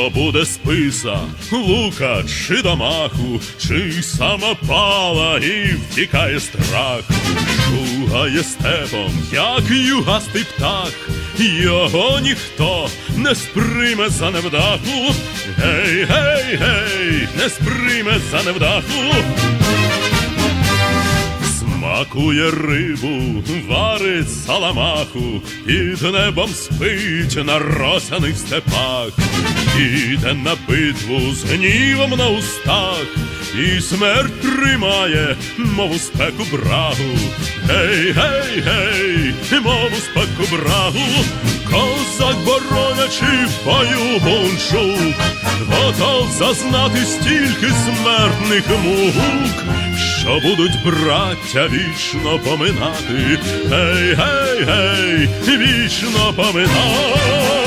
То буде списа, лука чи домаху, чи самопала і втікає страх. Шугає степом, як югастий птах, його ніхто не сприйме за невдаху. Гей, гей, гей, не сприйме за невдаху. Смакує рибу, варить саламаху, під небом спить на росяних степах. Іде на битву з гнівом на устах, і смерть тримає, мов у спеку брагу. Гей, гей, гей, мов у спеку брагу. Козак, боронячи в бою бунчук, готов зазнати стільки смертних мук, що будуть браття вічно поминати. Гей, гей, гей, вічно поминати.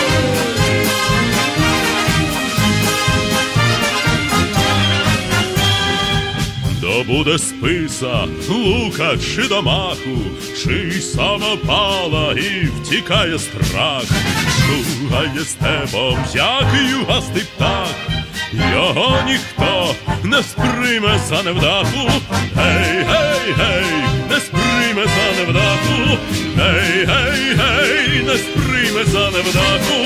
То буде списа, лука чи домаху, чи самопала і втікає страх. Шугає степом, як югастий птах, його ніхто не сприйме за невдаху. Гей, гей, гей, не сприйме за невдаху. Гей, гей, гей, не сприйме за невдаху.